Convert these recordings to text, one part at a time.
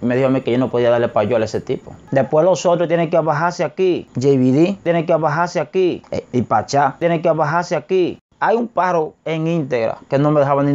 me dijo a mí que yo no podía darle payola a ese tipo. Después los otros tienen que bajarse aquí. JBD tiene que bajarse aquí. Y Pachá tiene que bajarse aquí. Hay un paro en íntegra que no me dejaban ni...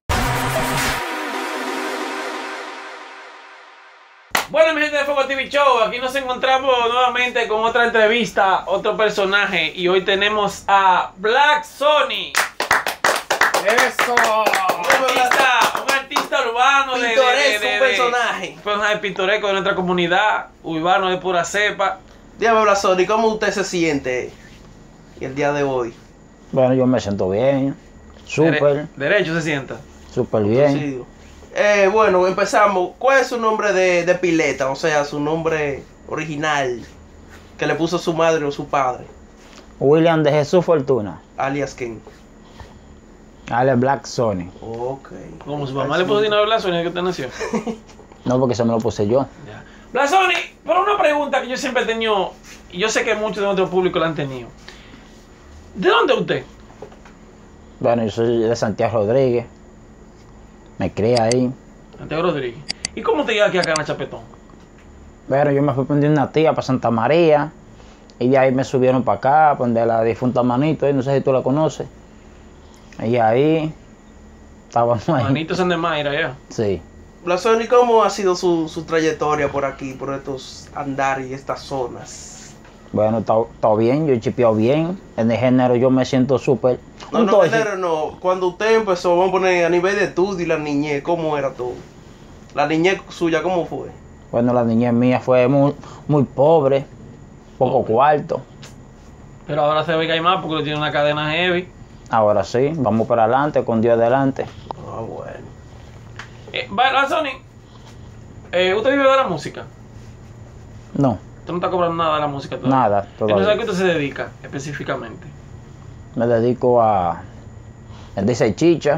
Bueno, mi gente de Fuego TV Show, aquí nos encontramos nuevamente con otra entrevista, otro personaje, y hoy tenemos a Black Sony. ¡Eso! Un artista urbano, un personaje. Un personaje pintoresco de nuestra comunidad, urbano de pura cepa. Dígame, Black Sony, ¿cómo usted se siente el día de hoy? Bueno, yo me siento bien. Súper. Derecho se sienta. Súper bien. Sí. Bueno, empezamos. ¿Cuál es su nombre de pileta? O sea, su nombre original que le puso su madre o su padre. William de Jesús Fortuna. Alias Ken. Alias Black Sony. Ok. Como su mamá le puso dinero a Black Sony desde que usted nació. No, porque eso me lo puse yo. Ya. Black Sony, pero una pregunta que yo siempre he tenido, y yo sé que muchos de nuestro público la han tenido. ¿De dónde es usted? Bueno, yo soy de Santiago Rodríguez. Me crié ahí. Santiago Rodríguez. ¿Y cómo te llega aquí a Cana Chapetón? Bueno, yo me fui con una tía para Santa María. Y de ahí me subieron para acá, donde la difunta Manito, no sé si tú la conoces. Y ahí estábamos ahí. Manito San de Mayra, ya. Sí. Black Sony, ¿cómo ha sido su trayectoria por aquí, por estos andares y estas zonas? Bueno, está bien, yo he chipeado bien. En el género yo me siento súper. No, género no. Cuando usted empezó, vamos a poner a nivel de estudio y la niñez, ¿cómo era todo? La niñez suya, ¿cómo fue? Bueno, la niñez mía fue muy pobre, poco cuarto. Pero ahora se ve que hay más porque tiene una cadena heavy. Ahora sí, vamos para adelante, con Dios adelante. Ah, bueno. Black Sony, ¿usted vive de la música? No, ¿Usted no está cobrando nada de la música todavía? nada, Entonces, ¿a todavía. qué usted se dedica específicamente? Me dedico a vender chicha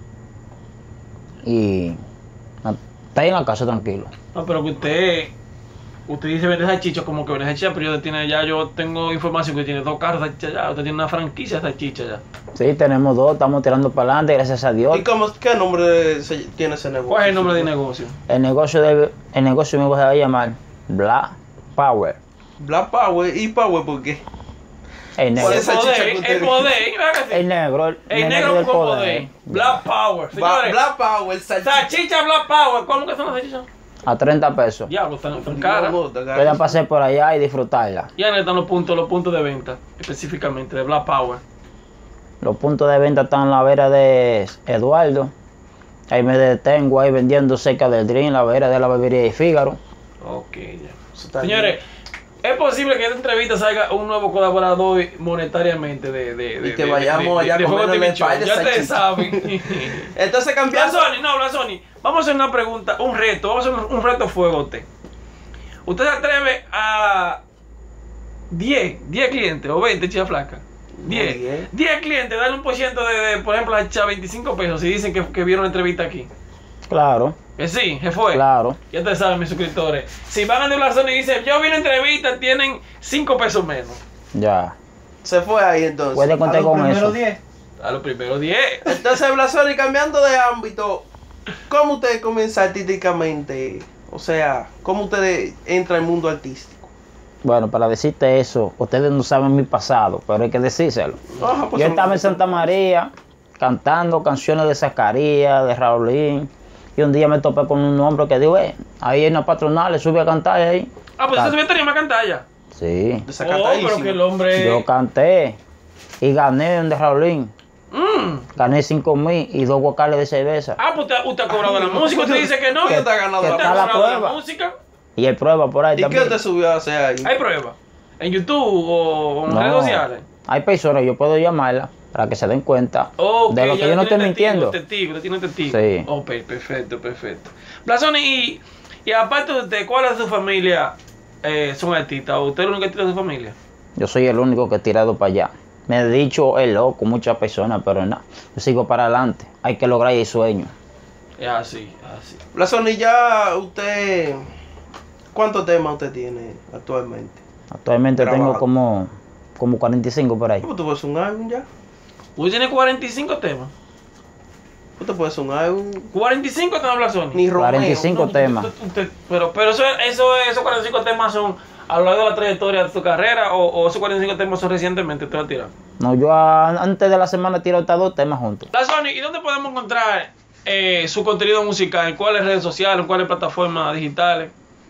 y está ahí en la casa tranquilo. No, pero que usted dice vender salchicha como que vende salchicha, pero yo tengo información que tiene 2 carros de salchicha ya, usted tiene una franquicia de salchicha ya. Sí, tenemos 2, estamos tirando para adelante, gracias a Dios. ¿Y qué nombre tiene ese negocio? ¿Cuál es el nombre del negocio? El negocio mío se va a llamar Black Power. Black Power. ¿Y Power por qué? El negro. Esa chicha que El usted- poder, ¿verdad que sí? El negro. El negro del con poder. Black Power. Señores, Black Power, salchicha Black Power. ¿Cómo que son las salchichas? A 30 pesos. Diablo, están caras. Pueden pasar por allá y disfrutarla. Ya no están los puntos de venta, específicamente de Black Power. Los puntos de venta están en la vera de Eduardo. Ahí me detengo ahí vendiendo cerca del Dream, la vera de la bebería de Fígaro. Ok, ya. Señores, es posible que en esta entrevista salga un nuevo colaborador monetariamente Y que vayamos allá a Fuego comer TV el Show. pay de Ya ustedes salchicha. saben. Entonces cambiando. Black Sony, vamos a hacer una pregunta, un reto, vamos a hacer un reto fuego a usted. ¿Usted se atreve a 10 clientes o 20 chicas flacas? 10 clientes, darle un por ciento de, por ejemplo, a 25 pesos si dicen que vieron la entrevista aquí? Claro, Que sí, que fue. claro. Ya ustedes saben, mis suscriptores. Si van a Black Sony y dicen, yo vi la entrevista, tienen 5 pesos menos. Ya. Se fue ahí entonces. Puede contar con eso. A los primeros 10. Entonces, Black Sony, cambiando de ámbito, ¿cómo usted comienza artísticamente? O sea, ¿cómo usted entra al mundo artístico? Bueno, para decirte eso, ustedes no saben mi pasado, pero hay que decírselo. Ajá, pues Yo son- estaba en Santa María cantando canciones de Zacarías, de Raulín. Y un día me topé con un hombre que dijo, ahí en la patronal, le sube a cantar ahí. Ah, pues usted tenía más cantar. Sí, Pero que el hombre. yo canté y gané en de Raulín. Mm. Gané 5,000 y 2 guacales de cerveza. Ah, pues usted ha cobrado la música. Usted dice que no. ¿Qué te ha ganado que la ¿Usted ha está la cobrado la prueba. música? Y hay pruebas por ahí ¿Y qué también. usted subió a hacer ahí? Hay pruebas. ¿En YouTube o en No, redes sociales? hay personas, yo puedo llamarlas para que se den cuenta Ok, de lo que ya yo no estoy tiene mintiendo. Testigo, tiene testigo. Sí. Oh, perfecto. Black Sony, y aparte de usted, ¿cuál de su familia son artistas? ¿O usted es el único artista de su familia? Yo soy el único que he tirado para allá. Me he dicho el loco muchas personas, pero no. Yo sigo para adelante. Hay que lograr el sueño. Es así. Black Sony, ya usted... ¿Cuántos temas usted tiene actualmente? Actualmente Grabado. tengo como 45 por ahí. ¿Cómo tú ves un álbum ya? Usted tiene 45 temas. Usted puede sonar 45 temas Blasoni. ni Romeo. 45 temas. Pero esos 45 temas son a lo largo de la trayectoria de tu carrera o esos 45 temas son recientemente te lo tiras. No, yo antes de la semana tiro hasta 2 temas juntos. Blasoni, ¿y dónde podemos encontrar su contenido musical? ¿En cuáles redes sociales? ¿En cuáles plataformas digitales?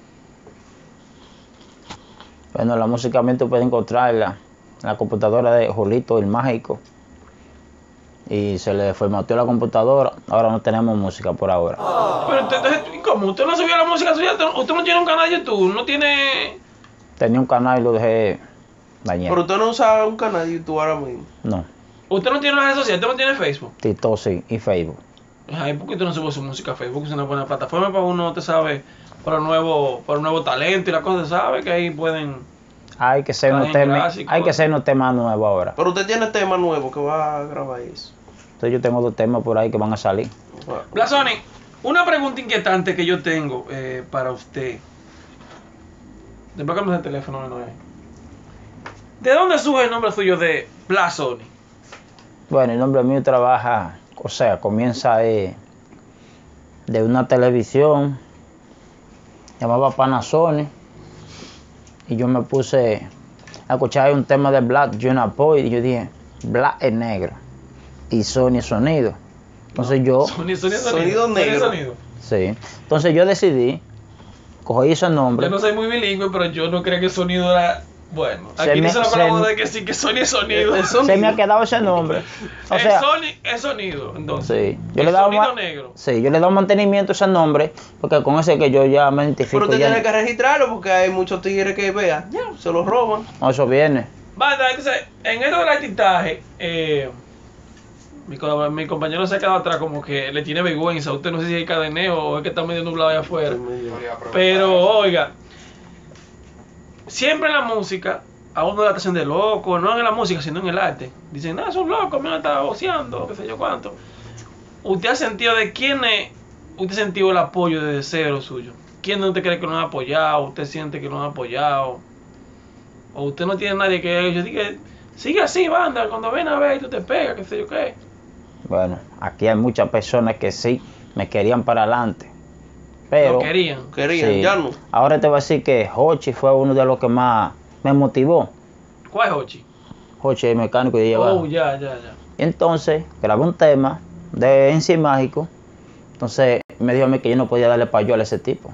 Bueno, la música también tú puedes encontrarla en la computadora de Jolito el Mágico. Y se le formateó la computadora, ahora no tenemos música por ahora. Pero entonces, ¿cómo? ¿Usted no subió la música suya? ¿Usted no tiene un canal de YouTube? ¿No tiene...? Tenía un canal y lo dejé dañado. Pero usted no usa un canal de YouTube ahora mismo. No, ¿Usted no tiene las redes sociales? ¿Usted no tiene Facebook? TikTok sí y Facebook. Ay, ¿por qué usted no sube su música a Facebook? Es una buena plataforma para uno, usted sabe, para un nuevo talento y las cosas, ¿sabe? Que ahí pueden... Hay que hacer unos temas nuevos ahora. Pero usted tiene tema nuevo que va a grabar eso. Entonces yo tengo 2 temas por ahí que van a salir. Blasoni, una pregunta inquietante que yo tengo para usted. Después que el teléfono, no es. ¿De dónde surge el nombre suyo de Blasoni? Bueno, el nombre mío trabaja, o sea, comienza de una televisión, llamaba Panasonic, y yo me puse a escuchar un tema de Black Jonas Boy, y yo dije, Black es negro, y Sony es sonido. Entonces yo, Sonido negro. sí, entonces yo decidí, cogí ese nombre. Yo no soy muy bilingüe, pero yo no creo que el sonido era... Bueno, Se aquí me- dice la se palabra me- de que sí, que Sony es sonido. Es sonido. Se me ha quedado ese nombre. O sea, Sony es sonido, entonces. sí, El sonido negro. Sí, yo le he dado mantenimiento a ese nombre, porque con ese que yo ya me identifico. Pero usted ya tiene que registrarlo porque hay muchos tigres que vean, ya, se los roban. no, eso viene. Banda, entonces, en esto del artistaje, mi compañero se ha quedado atrás como que le tiene vergüenza. Usted no sé si hay cadeneo o es que está medio nublado allá afuera. Pero, oiga, siempre en la música, a uno la hacen de loco, no en la música, sino en el arte. Dicen, son locos, me han estado boceando, qué sé yo cuánto. ¿Usted ha sentido de quién es, usted ha sentido el apoyo desde cero suyo? ¿Quién usted cree que lo han apoyado? ¿Usted siente que lo han apoyado? ¿O usted no tiene nadie que yo diga, sigue así, banda, cuando ven a ver, tú te pegas, qué sé yo qué? Bueno, aquí hay muchas personas que sí me querían para adelante. Pero Lo querían. Querían, sí, ya no. ahora te voy a decir que Hochi fue uno de los que más me motivó. ¿Cuál es Hochi? Hochi, el mecánico de llevar. Oh, ya. Y entonces grabé un tema de En Sí Mágico. Entonces me dijo a mí que yo no podía darle payola a ese tipo.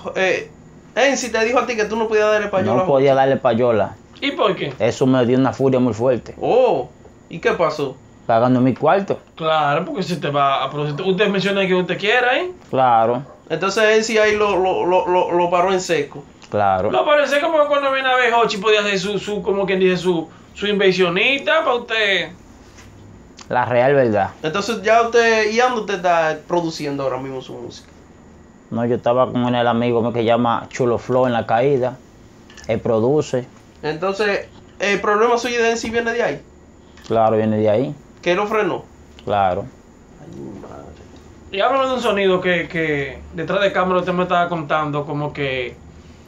Si te dijo a ti que tú no podías darle payola. No podía darle payola. ¿Y por qué? Eso me dio una furia muy fuerte. Oh, ¿y qué pasó? Pagando mi cuarto. Claro, porque si te va a producir. Usted menciona que usted quiera, ¿eh? Claro, Entonces ahí lo paró en seco. claro. No, parece como que cuando viene a ver Hochi podía hacer su como quien dice, su inversionista para usted. La real verdad. Entonces ya usted, ¿y dónde usted está produciendo ahora mismo su música? No, yo estaba con el amigo mío que llama Chulo Flow en La Caída. Él produce. Entonces, el problema suyo de sí viene de ahí. Claro, viene de ahí. ¿Qué lo frenó? Claro. Ay, mi madre. Y háblame de un sonido que detrás de cámara usted me estaba contando como que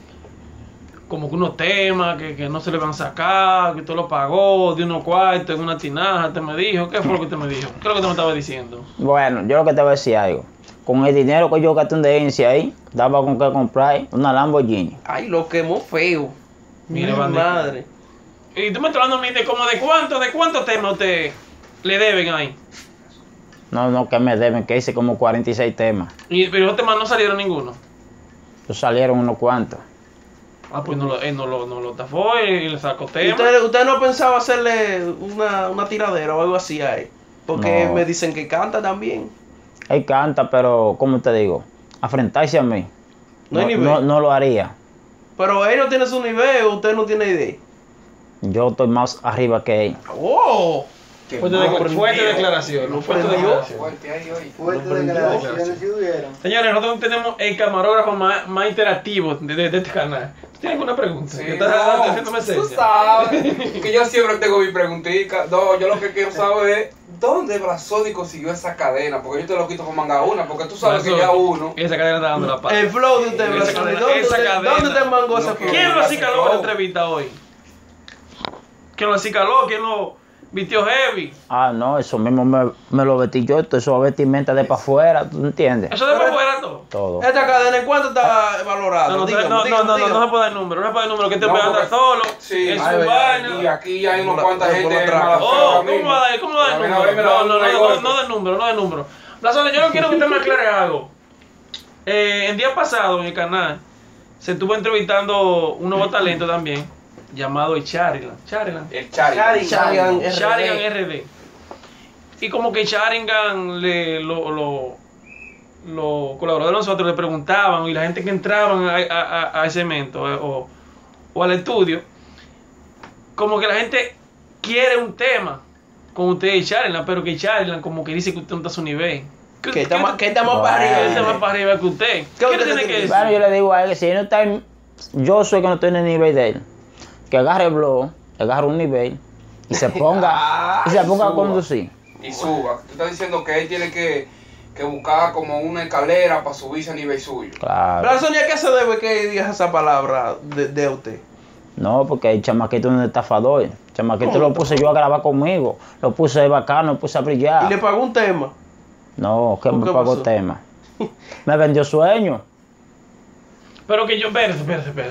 unos temas que no se le van a sacar, que usted lo pagó de unos cuartos en una tinaja, usted me dijo. ¿Qué fue lo que usted me dijo? ¿Qué es lo que usted me estaba diciendo? Bueno, yo lo que te voy a decir algo. Con el dinero que yo gasté en herencia ahí, daba con que comprar una Lamborghini. Ay, lo quemó feo. Mire, Mi bandita. madre. Y tú me estás hablando a mí de como de cuántos temas usted le deben ahí. No, que me deben, que hice como 46 temas. Pero los temas no salieron ninguno. Pues salieron unos cuantos. Ah, pues él no lo tafó y le sacó temas. ¿Usted no pensaba hacerle una tiradera o algo así a él? Porque No. me dicen que canta también. Él canta, pero, ¿cómo te digo? Afrentarse a mí. No hay nivel. No lo haría. Pero él no tiene su nivel, usted no tiene idea. Yo estoy más arriba que él. ¡Oh! Fuerte declaración. Lo Fuerte prendió. declaración. Fuerte ahí hoy. Fuerte declaraciones que hubieron. Señores, nosotros tenemos el camarógrafo más interactivo de este canal. ¿Tú tienes alguna pregunta? Sí, ¿Qué estás haciéndome tú señas? sabes que yo siempre tengo mi preguntita. No, yo lo que quiero saber es ¿dónde Blasoni consiguió esa cadena? Porque yo te lo quito con manga una, porque tú sabes que ya uno. Esa cadena está dando la paz. El flow de usted, Esa Blasoni. cadena- ¿Dónde esa usted- cadena. ¿Dónde te mangó ese No flow? ¿Quién lo hace acicaló en la flow. entrevista hoy? ¿Quién lo acicaló? Vistió heavy. Ah, no, eso mismo me lo vestí yo, eso es vestimenta de para afuera, ¿tú entiendes? Eso de por fuera todo. Todo. Esta cadena, ¿en cuánto está valorada? No, no, Dígame, no, dígame, no, no, dígame. no se puede dar número, no se puede dar número, que te No, puede andar porque- solo, Sí, en su ay, vaina. Y aquí hay unos Por la- cuantas por gente la de traca. mala fe Oh, ahora ¿cómo mismo. va a dar? ¿Cómo va a dar A ver, número? me la No, dan no, un no, golpe. no de número, no de número. Blasones, yo no quiero que usted me aclare algo. El día pasado en el canal se estuvo entrevistando un nuevo talento también, llamado Charilan. El Chari. Sharingan RD. Sharingan RD. Y como que Sharingan, los colaboradores de nosotros le preguntaban, y la gente que entraban a ese evento o al estudio, como que la gente quiere un tema con usted y Sharingan, pero que Sharingan como que dice que usted no está a su nivel. Que está más para Bueno. arriba. Él está más para arriba que usted. ¿Qué ¿Qué le usted tiene tiene que que decir? Bueno, yo le digo a él que si él no está en, yo soy que no estoy en el nivel de él, que agarre el blog, agarre un nivel y se ponga, a suba. conducir. Y suba. Tú estás diciendo que él tiene que buscar como una escalera para subirse a nivel suyo. Claro. Blasonia, ¿a qué se debe que digas esa palabra de usted? No, porque el chamaquito es un estafador. El chamaquito ¿Cómo? lo puse yo a grabar conmigo, lo puse bacano, lo puse a Y brillar. le pagó un tema. No, que ¿Por me qué pagó pasó? tema. Me vendió sueño. Pero que yo, espérese.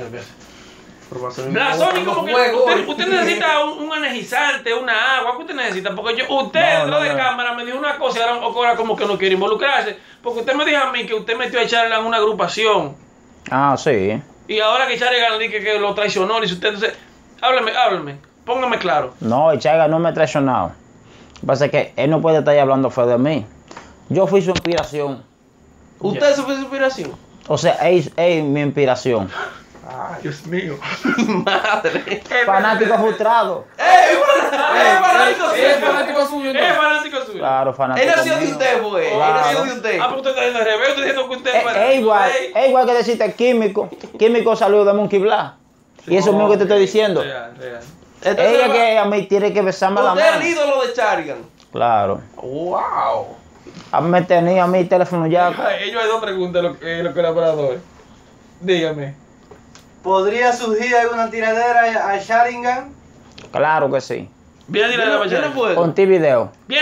Pero Blasonia, Blasones, como que fuego. usted necesita un energizante, una agua, ¿qué usted necesita? Porque usted No, detrás de no. cámara me dijo una cosa y ahora como que no quiere involucrarse. Porque usted me dijo a mí que usted metió a Charlan en una agrupación. Ah, sí. Y ahora que Charlan dice que lo traicionó, dice usted, entonces, háblame, póngame claro. No, el Chaga no me ha traicionado. Lo que pasa es que él no puede estar ahí hablando feo de mí. Yo fui su inspiración. ¿Usted fue su inspiración? O sea, él es mi inspiración. Ay, Dios mío. Madre. Fanático frustrado. Fanático, Sí, es fanático suyo. Es fanático suyo. Claro, fanático. Él nació de mío. usted, pues. Él Claro. nació de usted. Ah, porque usted está diciendo al revés, usted diciendo que usted Es igual que decirte químico. Químico salió de Monkey Black. Y eso es lo mismo que te estoy diciendo. Real. Entonces, Ella que a mí tiene que besarme la usted es el mano. ídolo de Sharingan. Claro. Wow. Me tenía a mi teléfono ya. Ellos hay dos preguntas, los colaboradores. Dígame. ¿Podría surgir alguna tiradera a Sharingan? Claro que sí. Viene a tirar la Yo no bachata. puedo. Con ti video. Bien.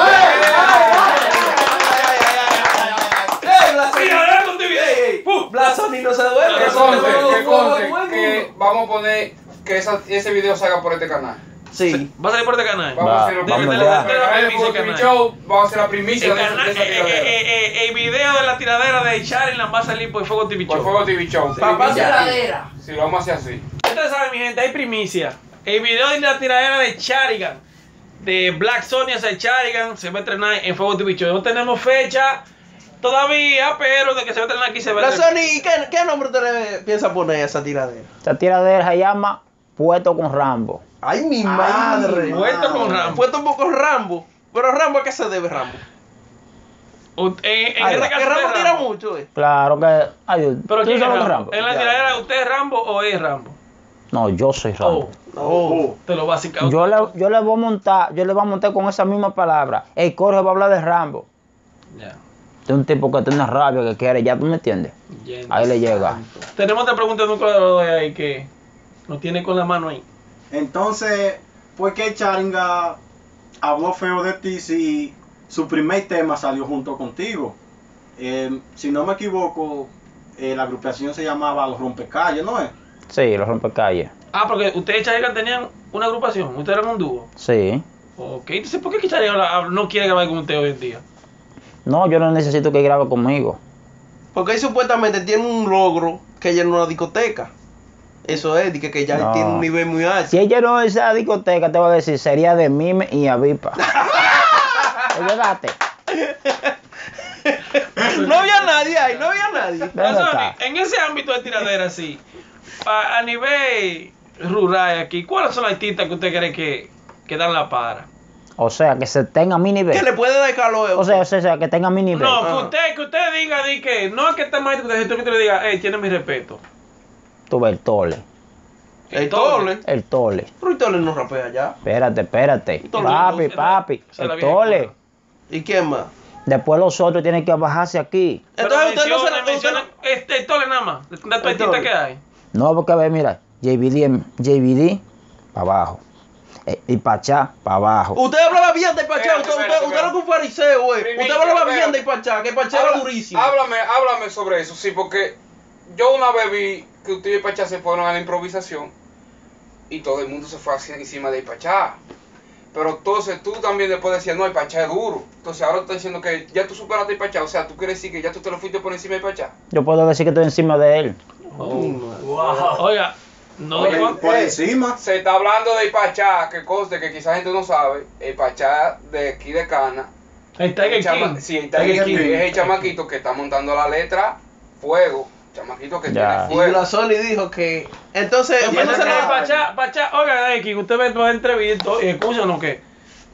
Sí, ahora con tu video. Blasoni no se duerme. Que Blasoni conste, no que conste, duerme. que vamos a poner que ese video salga por este canal. Sí. Va a salir por este canal. Vamos a hacer vamos el ya. show, vamos a hacer la primicia El, de canal, esa tiradera. el video de la tiradera de Sharingan va a salir por Fuego TV Por Show. Fuego TV Show. Papá Primicia. tiradera. Sí, lo vamos a hacer así. Ustedes saben, mi gente, hay primicia. El video de la tiradera de Sharingan, de Black Sonia hacia Sharingan, se va a estrenar en Fuego TV Show. No tenemos fecha todavía, pero de que se va a estrenar aquí se va a estrenar. Blasoni, ¿qué nombre usted le piensa poner a esa tiradera? Esta tiradera se llama Puesto con Rambo. Ay, mi madre. Puesto con Rambo. Puesto un poco Rambo. Pero Rambo, ¿a qué se debe Rambo? En Ay, este va. Que caso, Rambo usted es tira Rambo. mucho, Claro que. Ay, Pero ¿tú ¿quién es sabes Rambo? En la Ya. tiradera, ¿usted es Rambo o es Rambo? No, yo soy Rambo. Oh. Te lo vas a sacar. Yo le voy a montar con esa misma palabra. El coro va a hablar de Rambo. Ya. De un tipo que tiene rabia, que quiere, ya tú me entiendes. Ahí le llega. Tenemos otra pregunta de un colaborador de ahí que nos tiene con la mano ahí. Entonces, ¿por qué Sharingan habló feo de ti si su primer tema salió junto contigo? Si no me equivoco, la agrupación se llamaba Los Rompecalles, ¿no es? Sí, los rompecalles. Ah, porque ustedes y Sharingan tenían una agrupación, ustedes eran un dúo. Sí. Ok, entonces ¿por qué Sharingan no quiere grabar con usted hoy en día? No, yo no necesito que grabe conmigo. Porque él supuestamente tiene un logro que ella en una discoteca. Eso es, que ya No. tiene un nivel muy alto. Si ella no es esa discoteca, te voy a decir, sería de Mime y Avipa. ¿Te llegaste? No había nadie ahí, no había nadie. Ven Blasones, acá. en ese ámbito de tiradera, sí, a nivel rural aquí, ¿cuáles son los artistas que usted cree que dan la para? O sea, que se tenga mi Que nivel. le puede dar calor. O sea, que tenga mi nivel. No, Ah. que usted diga, di que no es que esté más que usted le diga, tiene mi respeto. Tú ves el tole. el Tole. El tole. Pero el Tole no rapea ya. Espérate. Tole, Papi. esa es la El vieja tole. escuela. ¿Y quién más? Después los otros tienen que bajarse aquí. Entonces usted no se la menciona el Tole nada más, de tu El artista Tole. que hay. No, porque ve, mira, JBD para abajo. Y Pachá, para abajo. Usted hablaba bien de Pachá, Espérate, usted espérate, era un fariseo, güey. Usted Primicia, hablaba bien espérate. de Pachá, que Pachá era durísimo. Háblame sobre eso, sí, porque yo una vez vi que usted y Pachá se fueron a la improvisación y todo el mundo se fue hacia encima de Pachá. Pero entonces tú también después decías, no, el Pachá es duro. Entonces ahora tú estás diciendo que ya tú superaste el Pachá, o sea, tú quieres decir que ya tú te lo fuiste por encima del Pachá. Yo puedo decir que estoy encima de él. Oiga, no Oye, Por encima. Se está hablando del Pachá, que conste que quizás gente no sabe, el Pachá de aquí de Cana. el Tiger chama- King. Sí, el Tiger King King. es el chamaquito que está montando la letra Fuego. Chamaquito que Ya. tiene Y fuego. la Sony dijo que. Entonces, Entonces, entonces Pachá, oiga, X, usted ve toda la entrevista y escuchan lo que.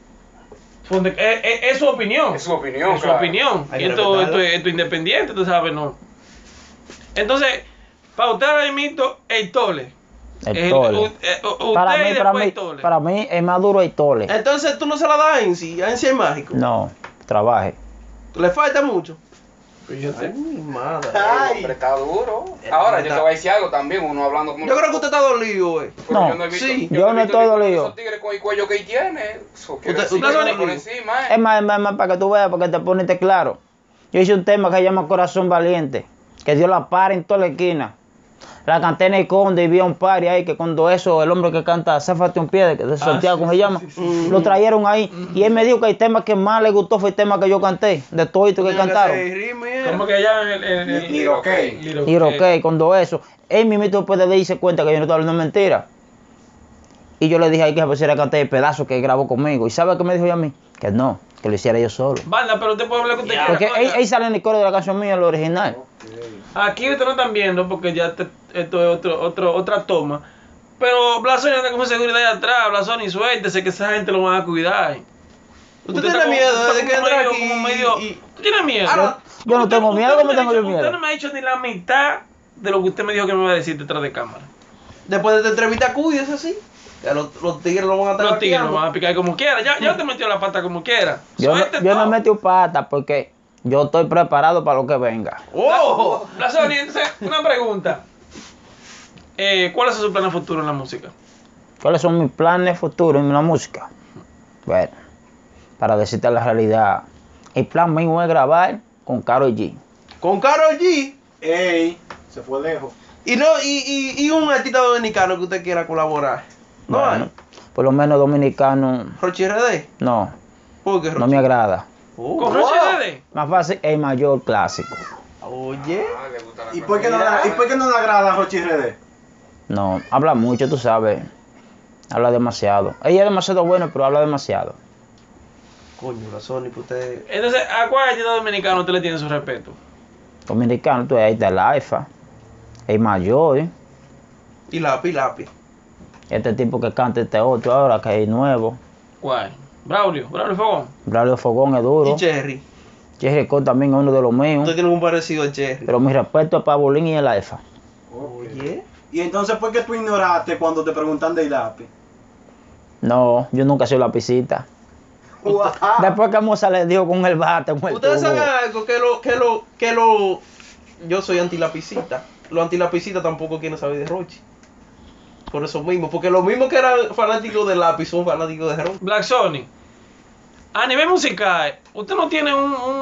Es su opinión. Es su opinión, Es su claro. opinión. Hay Y que esto respetarlo. es independiente, tú sabes, no. Entonces, para usted ahora mismo, el Tole. El Tole. Usted Para y mí, para después mí, el Tole. para mí es más duro el Tole. entonces tú no se la das a Enzi es mágico. No, trabaje. Le falta mucho. Fíjate. Ay, mi madre. El hombre está duro. Ahora, yo te voy a decir algo también, uno hablando como... Yo creo que usted está dolido, güey. Pero No, yo no he visto, sí, yo no he visto estoy ninguno de dolido. esos tigres con el cuello que él tiene. Eso quiere Usted- decir que usted está no- por encima, Es más, para que tú veas, para que te pones claro. Yo hice un tema que se llama Corazón Valiente, que Dios la para en toda la esquina. La canté en el Conde y vi a un party ahí que cuando eso, el hombre que canta Zafate un pie, de Santiago, sí, ¿cómo se sí, llama? sí, sí. Lo trajeron ahí y él me dijo que el tema que más le gustó fue el tema que yo canté, de todo esto que cantaron. ¿Cómo que llaman el Y ok. Y ok, cuando eso, él mismo después de darse cuenta que yo no estaba hablando mentira. Y yo le dije ahí que se pusiera a cantar el pedazo que él grabó conmigo. ¿Y sabe qué me dijo ella a mí? Que no, que lo hiciera yo solo. Banda, pero usted puede hablar con usted quiera. Porque Oiga, él sale en el coro de la canción mía, lo original. aquí ustedes no están viendo porque ya esto es otra toma. Pero Blasoni anda con seguridad ahí atrás. Blasoni, suéltese que esa gente lo van a cuidar. ¿Usted está tiene miedo usted de está que como entre medio- aquí como medio- y- ¿Tú tienes miedo? Ahora, yo no tengo miedo, ¿cómo me ha tengo yo dicho- miedo? Usted no me ha dicho ni la mitad de lo que usted me dijo que me iba a decir detrás de cámara. Después de esta entrevista cuídese así. Ya los tigres lo van a estar Los tigres lo vaqueando. van a picar como quiera. Ya te metió la pata como quiera. Yo Suelte no todo. metí pata porque yo estoy preparado para lo que venga. ¡Oh! Blasoni, entonces, una pregunta. ¿Cuáles son sus planes futuros en la música? ¿Cuáles son mis planes futuros en la música? Bueno, para decirte la realidad, el plan mío es grabar con Karol G. Con Karol G. Ey, se fue lejos. Y no, y un artista dominicano que usted quiera colaborar. No Bueno, hay. por lo menos dominicano, Rochi RD. no, ¿Por qué no Rochi? me agrada. Oh, ¿Con wow. Roche Dede? Más fácil, el mayor clásico. Oye. Ah, le gusta la ¿Y por qué no, cosa. ¿y por qué no le agrada a Rochi RD? No, habla mucho, tú sabes. Habla demasiado. Ella es demasiado buena, pero habla demasiado. Coño, la Sony, pues usted. Entonces, ¿a cuál artista dominicano usted le tiene su respeto? Dominicano, tú ahí está el Alfa, el mayor, Y lápiz. este tipo que canta este otro ahora, que es nuevo. ¿Cuál? Braulio Fogón. Braulio Fogón es duro. Y Cherry. Jerry Cole también es uno de los míos. Usted tiene un parecido a Cherry. Pero mi respeto es para Bolín y el Alfa. Oye. Y entonces, ¿por qué tú ignoraste cuando te preguntan de lápiz? No, yo nunca he sido lapicita. Después que Moza le dio con el bate, con el Ustedes tubo. saben algo yo soy antilapicita. Los antilapicitas tampoco quieren saber de Rochi. Por eso mismo, porque los mismos que eran fanáticos de lápiz son fanáticos de Rochi. Black Sony. A nivel musical, usted no tiene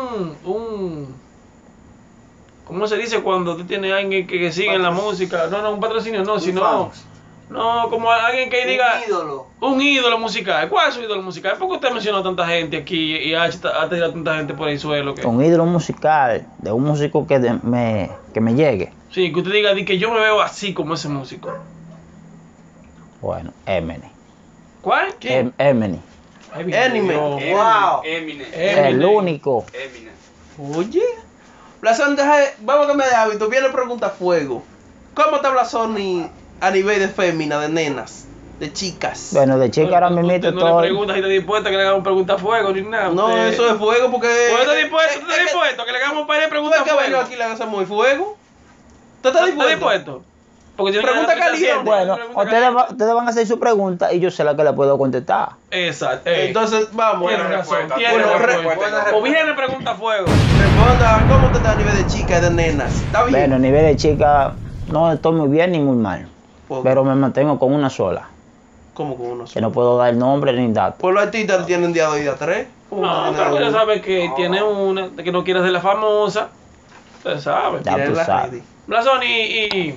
¿cómo se dice cuando tú tienes a alguien que sigue en la música? No, un patrocinio, no, sino... fans. No, como alguien que diga... ídolo. Un ídolo musical. ¿Cuál es su ídolo musical? ¿Por qué usted mencionó a tanta gente aquí y ha tirado a tanta gente por el suelo? Que... Un ídolo musical, de un músico que me llegue. Sí, que usted diga di que yo me veo así como ese músico. Bueno, Eminem. ¿Cuál? ¿Quién? Eminem. Eminem. No. Wow. Eminem. El único. Eminem. Oye. Blasón, vamos a cambiar de hábito. Viene pregunta fuego. ¿Cómo está Blasón a nivel de fémina, de nenas, de chicas? Bueno, de chica ahora mismo Usted no todo. le pregunta si está dispuesto a que le hagamos pregunta a fuego ni nada. No, Usted- eso es fuego porque... Pues está dispuesto, usted está dispuesto a que le hagamos un par de preguntas a ¿Tú es que fuego. vengo aquí y le hacemos fuego? ¿Tú estás ¿Está dispuesto? dispuesto? Porque tiene Pregunta una explicación. caliente. Bueno, Pregunta ustedes, caliente. ustedes van a hacer su pregunta y yo sé la que le puedo contestar. Exacto. Entonces, vamos. Tiene razón, respuesta, tiene buena razón. respuesta. O viene pregunta a fuego. Responda, ¿cómo te está a nivel de chicas y de nenas? ¿Está bien? Bueno, a nivel de chica, no estoy muy bien ni muy mal. Pues, Pero me mantengo con una sola. ¿Cómo con uno Que solo? no puedo dar nombre ni datos. Pues los artistas tienen día 2 y día 3. No, pero ya sabes que tiene una, que no quiere ser la famosa. Usted sabe. Ya tú sabes. Blasón, y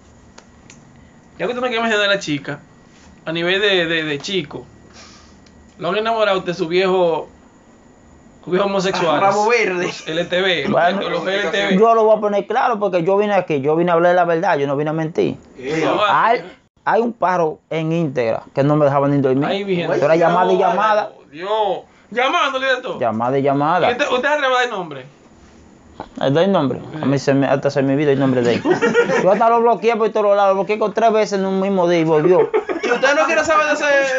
ya que tú me quieres mencionar a la chica, a nivel de chico, lo han enamorado de su viejo homosexual. Ramo verde. Los LTV, Bueno, los LTV. Yo lo voy a poner claro porque yo vine aquí, yo vine a hablar la verdad, yo no vine a mentir. No, Hay un pájaro en íntegra que no me dejaba ni dormir. Ahí viene. Yo era llamada y llamada, Dios. Llamándole de todo. llamada y llamada. ¿Y usted atreve a dar nombre? ¿Doy nombre? A mí hasta se me olvidó el nombre de él. Yo hasta lo bloqueé por todos lados, lo bloqueé con 3 veces en un mismo día y volvió. ¿Y usted no quiere saber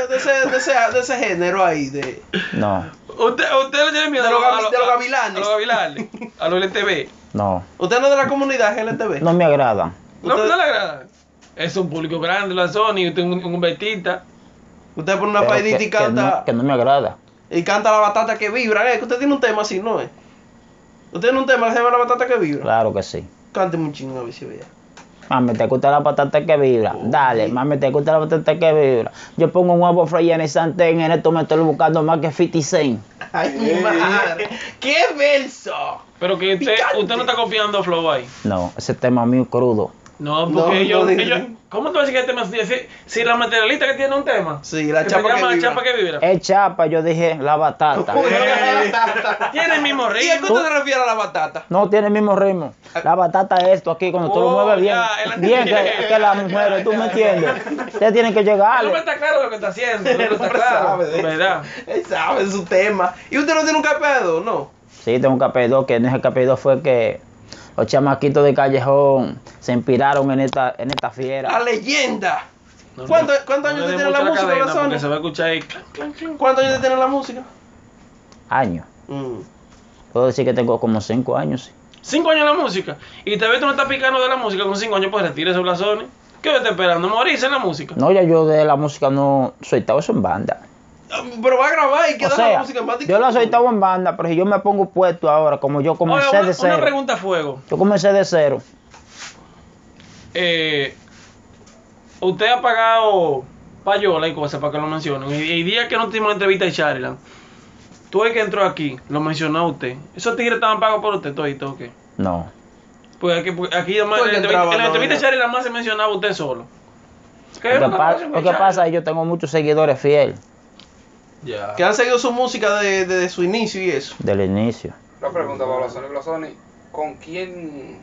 de ese género ahí? No, ¿Usted le tiene miedo De los a los gavilanes. A los gavilanes. A los LTV. no, ¿Usted no es de la comunidad LTV? no me agradan. No, Usted- no le agrada. Es un público grande, la Sony, usted es un Betita. Usted pone una Pero faidita y canta. que no me agrada. Y canta la batata que vibra. Que usted tiene un tema así, ¿no es? ¿Usted tiene un tema que se llama la batata que vibra? Claro que sí. Cánteme un chingo a ver si vea. Mami, te gusta la patata que vibra. Dale, mami, te gusta la patata que vibra. Yo pongo un huevo freído en el sartén. En esto me estoy buscando más que 50 Cent. Ay, mi madre. ¡Qué verso! Pero que usted no está copiando a Flow ahí. No, ese tema mío crudo. No, No, porque no, ellos. ¿Cómo tú vas a decir que el tema? Si la materialista que tiene un tema. Sí, la que chapa se que llama vibra. chapa que vibra. Es chapa, yo dije la batata. Tiene el mismo ¿Y a qué ritmo. usted se refiere a la batata? No tiene el mismo ritmo. La batata es esto aquí, cuando tú lo Oh, mueves bien. ya, él Bien entiende. que las mujeres, ¿tú me entiendes? Ustedes tienen que El hombre llegarle. está claro de lo que está haciendo. El hombre El está hombre claro. sabe de eso. ¿Verdad? Él sabe su tema. ¿Y usted no tiene un capeado? No. Sí, tengo un KP2, que en ese KP2 fue que los chamaquitos de Callejón se inspiraron en esta La fiera. leyenda. No, ¿Cuántos no años le usted dé tiene la mucho música, cadena, Blasón? porque se va a escuchar ahí. Clan, clan, clan. ¿Cuántos años usted tiene la música? Años. Mm. Puedo decir que tengo como 5 años, sí. 5 años en la música. Y te ves tú no estás picando de la música con 5 años, pues retírese Blasones. ¿Qué me está esperando? ¿Morirse en la música? No, ya yo de la música no soltaba eso en banda. Pero va a grabar y O queda la sea, música en banda. yo la soltaba en banda, pero si yo me pongo puesto ahora, como yo comencé Oiga, de una cero. pregunta a fuego. Yo comencé de cero. Usted ha pagado payola y cosas para que lo mencionen. Y día que no tuvimos entrevista de Charilan, tú el que entró aquí, lo mencionó usted. ¿Esos tigres estaban pagos por usted todito o qué? No. Pues aquí además, Porque en entraba, la entrevista no, de Charilan más se mencionaba usted solo. ¿Qué Lo era que, una grabación lo con que pasa Charilan? es que yo tengo muchos seguidores fieles Ya. Que han seguido su música desde su inicio y eso. del inicio. La pregunta para Blasoni, ¿con quién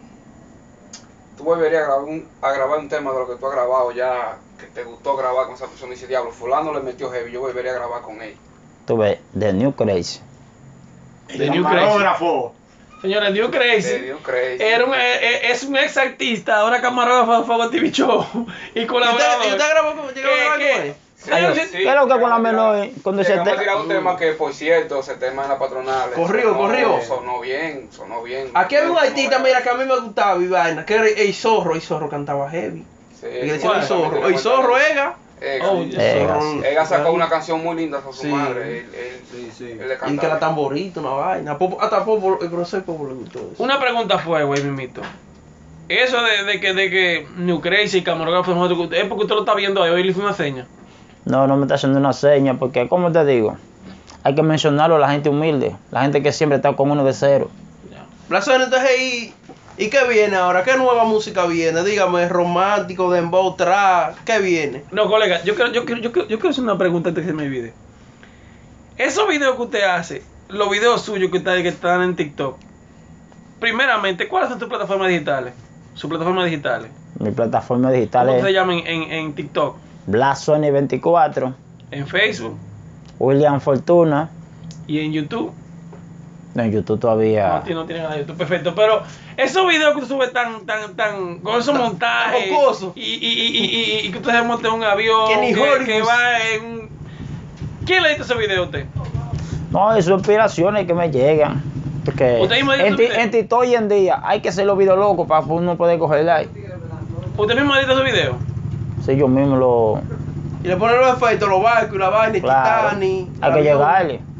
tú volverías a grabar un tema de lo que tú has grabado ya, que te gustó grabar con esa persona y dice, diablo, fulano le metió heavy, yo volvería a grabar con él? Tú ves, The New Crazy. The New Camarógrafo. Señores, New Te Crazy dio crazy. es un ex artista, ahora camarógrafo de Fuego TV Show y ¿Y colaborador. usted grabó con, llegó a grabar ¿Qué? con él? Señor, Ay, sí, ¿qué es lo que con la menor cuando se Llegamos te- a tirar un tema que, por cierto, ese tema en la patronal. Corrió. Sonó bien. Aquí había un artista, mira, que a mí me gustaba y vaina, que era el Zorro cantaba heavy. Sí, Y le ¿cuál? decían el Zorro. El Zorro Ega. Oh, Egas. Ega sacó una canción muy linda con su Sí. madre. Sí, sí. Él le Y canta que era bien. tamborito, una vaina. Hasta Popo, el profesor Popo le gustó eso. Una pregunta fue, güey, mimito. Eso de que New Crazy, camarógrafo, es porque usted lo está viendo ahí, hoy le hizo una seña. No, no me está haciendo una seña, porque, como te digo, hay que mencionarlo a la gente humilde, la gente que siempre está con uno de cero. Blasón, entonces, ¿y qué viene ahora? ¿Qué nueva música viene? Dígame, romántico, dembow, trap, ¿qué viene? No, colega, yo quiero hacer una pregunta antes que se me olvide. Esos videos que usted hace, los videos suyos que están en TikTok, primeramente, ¿cuáles son tus plataformas digitales? Sus plataformas digitales. Mi plataforma digital ¿Cómo se es llaman en TikTok? Blasony24, En Facebook William Fortuna, y en YouTube. no, en YouTube todavía. No tiene nada de YouTube, perfecto. Pero esos videos que tú subes tan, con esos montajes jocoso. y que usted se monta en un avión, Que ni que Hollywood. va en... ¿Quién le edita ese video a usted? No, eso son inspiraciones que me llegan. Porque ¿Usted mismo edita en, su video? en TikTok hoy en día hay que hacer los videos locos para uno poder coger like. ¿Usted mismo edita ese video? Si yo mismo lo. Y le ponen los efectos, los barcos y la vaina, y Claro, Titanic. hay que llegarle.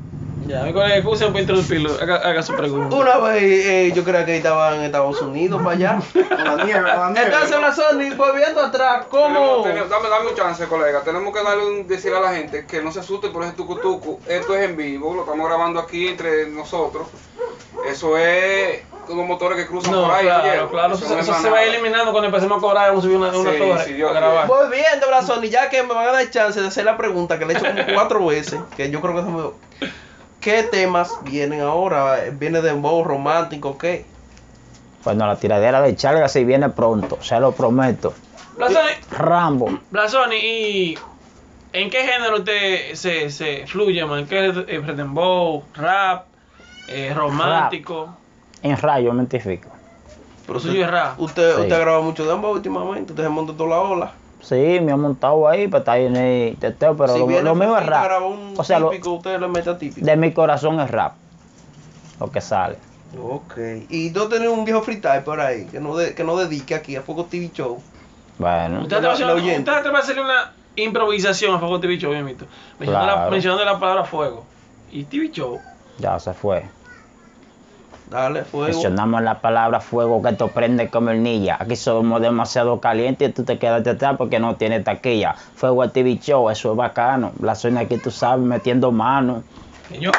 Ya, mi colega, excusen por interrumpirlo. Haga su pregunta. Una vez yo creo que estaba en Estados Unidos para allá. Con la nieve. Entonces la Sony, volviendo atrás, ¿cómo? Dame un chance, colega. Tenemos que decir a la gente que no se asuste por ese tucutucu. Esto es en vivo, lo estamos grabando aquí entre nosotros. Eso es unos motores que cruzan No, por ahí. claro, claro. Eso se va eliminando cuando empecemos a cobrar. Vamos a subir una torre sí, Dios a grabar. Volviendo la Sony, ya que me van a dar chance de hacer la pregunta que le he hecho como 4 veces, que yo creo que se me... ¿Qué temas vienen ahora? ¿Viene dembow, romántico, qué? Bueno, la tiradera de Charga sí viene pronto, se lo prometo. Rambo. Blasoni, ¿y en qué género usted se fluye, man? ¿Qué es dembow, rap, romántico? En rayo me identifico. Pero Suyo es rap. Usted ha grabado mucho dembow últimamente, usted se monta toda la ola. Sí, me ha montado ahí para estar en el teteo, pero Si viene lo mío es Fefita, rap. graba un O sea, típico, usted le mete a típico. de mi corazón es rap. Lo que sale. Ok. Y tú tenés un viejo freestyle por ahí, que no dedique aquí a Fuego TV Show. Bueno, Usted te va a hacerle una improvisación a Fuego TV Show, bien visto. Claro. Mencionando la palabra fuego. Y TV Show. ya se fue. Dale, fuego. Mencionamos la palabra fuego que te prende como el ninja. Aquí somos demasiado calientes y tú te quedas detrás porque no tienes taquilla. Fuego al TV Show, eso es bacano. La zona aquí tú sabes, metiendo mano. Señor.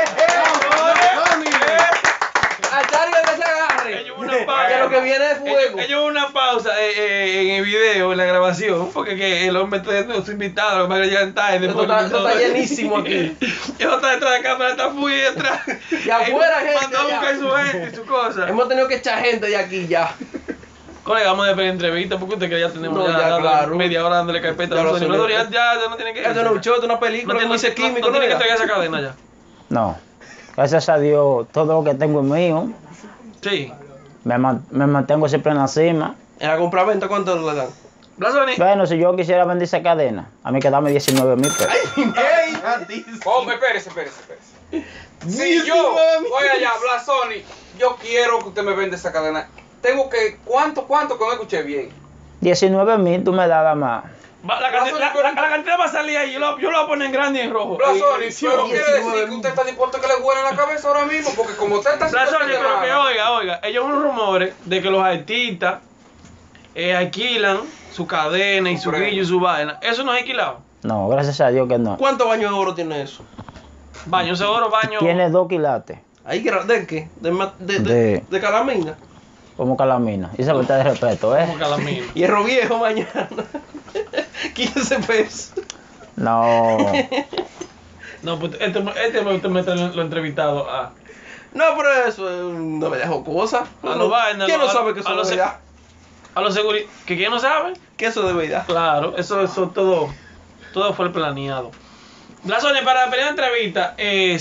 A Charlie que se agarre. Ellos una pausa. Que lo que viene es fuego. Ellos hubo una pausa en el video, en la grabación, porque que el hombre está su invitado, lo que pasa es que llegan tarde. Esto está llenísimo aquí. Yo está detrás de cámara, está muy detrás. Y afuera, gente, mandó a buscar ya. su gente y su cosa. Hemos tenido que echar gente de aquí ya. Colega, vamos a despedir la entrevista porque usted que ya tenemos No, ya, ya, claro. media hora dándole carpeta. Ya lo No, sé, ya no tiene que ir. Esto no es un show, esto es una película, como dice Químico. No tiene que ¿no? entregar esa cadena ya. No. Gracias a Dios, todo lo que tengo es mío. Sí. Me mantengo siempre en la cima. En la compraventa, ¿cuánto le dan? Blasoni. Bueno, si yo quisiera vender esa cadena, a mí quedarme 19,000 pesos. Oh, espérese. Si yo voy allá, Blasoni, yo quiero que usted me venda esa cadena. Tengo que, ¿cuánto? Que no escuché bien. 19,000 tú me das más. La cantidad va a salir ahí, yo lo voy a poner en grande y en rojo. Blasoni, pero quiere decir que usted está dispuesto a que le vuelen la cabeza ahora mismo, porque como usted está Blasoni, de pero que mano. oiga, ellos unos rumores de que los artistas alquilan su cadena y su guillo y su vaina. ¿Eso no es alquilado? No, gracias a Dios que no. ¿Cuántos baños de oro tiene eso? Baño seguro, baño. Tiene 2 quilates, Ahí, ¿de qué? De calamina. como calamina. Y esa falta de respeto, Como calamina. Hierro viejo mañana. 15 pesos. No. No, pues este me está lo entrevistado a. No, pero eso es una bella jocosa. A los vainas. ¿Quién no sabe que eso es de verdad? A los seguridad. ¿Que quién no sabe? Que eso es de verdad. Claro, eso todo fue planeado. Blasoni, para la primera entrevista,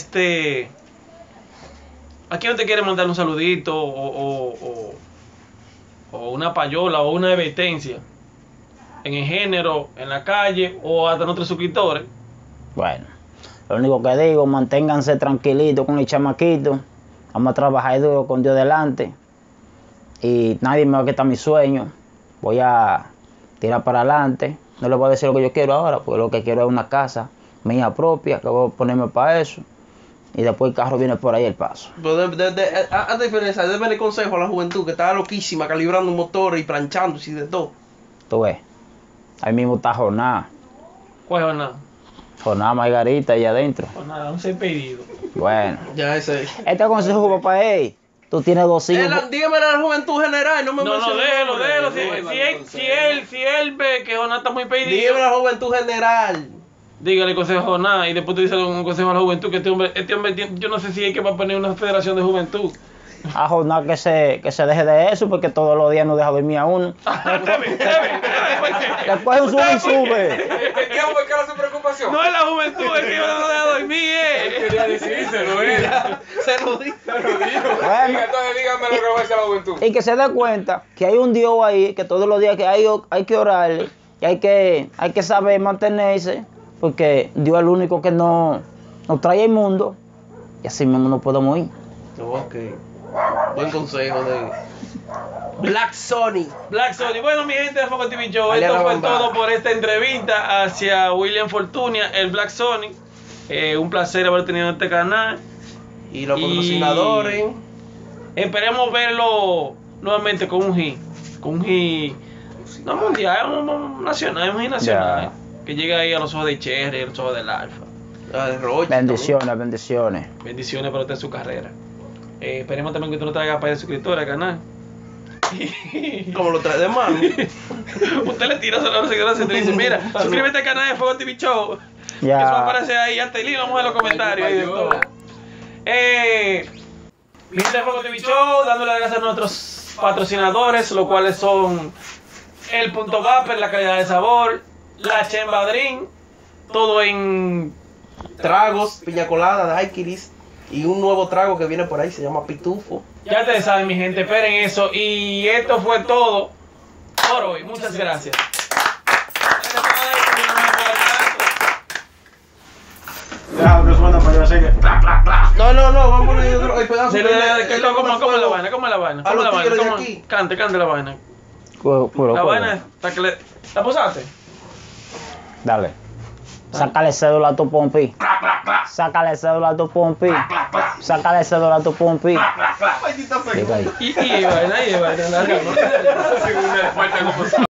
¿a quién te quiere mandar un saludito o una payola o una advertencia? En el género, en la calle o hasta nuestros suscriptores. Bueno, lo único que digo, manténganse tranquilitos con el chamaquito. Vamos a trabajar duro con Dios delante. Y nadie me va a quitar mi sueño. Voy a tirar para adelante. No les voy a decir lo que yo quiero ahora, porque lo que quiero es una casa mía propia, que voy a ponerme para eso. Y después el carro viene por ahí el paso. Pero a diferencia, déme consejo a la juventud que está loquísima calibrando motores y planchándose y de todo. Tú ves, ahí mismo está Jornada. ¿Cuál es nada? Jornada Margarita ahí adentro. Pues nada, un ser pedido. Bueno, Ya ese. este consejo, papá, es, tú tienes 2 hijos. Dígame a la juventud general, no me No, mencione déjelo. nombre. Si él ve que Jonás está muy Dígame pedido, a la juventud general. dígale consejo a Jonás y después tú dices un consejo a la juventud que este hombre tiene, yo no sé si hay que va a poner una federación de juventud. A Jornada que se deje de eso, porque todos los días no deja dormir a uno. Le coge un sube y sube. ¿Qué fue que era su preocupación? No es la juventud, es que yo no deja dormir, Quería decírselo, Se lo digo. Bueno, Entonces dígame lo que va a decir la juventud. y que se dé cuenta que hay un Dios ahí, que todos los días que hay que orarle, y hay que saber mantenerse, porque Dios es el único que nos trae al mundo, y así mismo no podemos ir. Ok. Buen consejo de Black Sony. Black Sony. Bueno, mi gente de Foco TV Show, Dale a esto la fue bomba. todo por esta entrevista hacia William Fortunia, el Black Sony. Un placer haber tenido este canal. Y los patrocinadores. Esperemos verlo nuevamente con un hit. Con un hit. No mundial, un nacional, un hit nacional. Que llegue ahí a los ojos de Cherry, a los ojos del Alfa. De Roche, Bendiciones, bendiciones. Bendiciones para usted en su carrera. Esperemos también que usted nos traiga para el suscriptor al canal. como lo trae de mano. Usted le tira a los seguidores y te dice, mira, suscríbete al canal de Fuego TV Show. Ya. Que eso va a aparecer ahí, antes y vamos a los comentarios ahí de todo. Mi gente de Fuego TV Show, dándole las gracias a nuestros patrocinadores, los cuales son el Punto Vapor, la calidad de sabor, la Chemba Drink, todo en Tragos, piña colada, daiquiris. Y un nuevo trago que viene por ahí, se llama Pitufo. Ya ustedes saben, mi gente, esperen eso. Y esto fue todo por hoy. Muchas gracias. Déjalo que suena para yo así que. No, vamos a poner otro pedazo. ¿Cómo es la vaina? ¿Cómo es la vaina? A los ¿Cómo es la tigres de vaina? aquí. Cante la vaina. Puro, La vaina está que le... ¿La posaste? Dale. Sácale cédula a tu pompi. Sácale cédula a tu pompi. Sácale cédula a tu pompi. Diga ahí. Y vaina, larga, ¿no?